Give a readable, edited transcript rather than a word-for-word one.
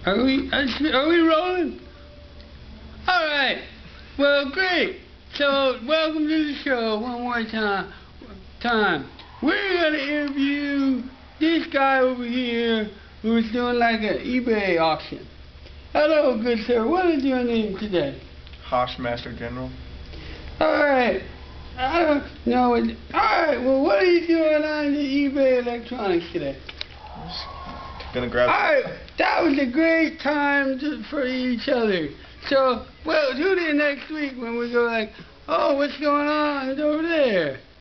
Are we rolling? All right. Well, great. So, welcome to the show one more time. We're gonna interview this guy over here who's doing like an eBay auction. Hello, good sir. What is your name today? Hoshmaster General. All right. I don't know. All right. Well, what are you doing on the eBay electronics today? Gonna grab. All right. That was a great time for each other. So, well, tune in next week when we go like, oh, what's going on over there?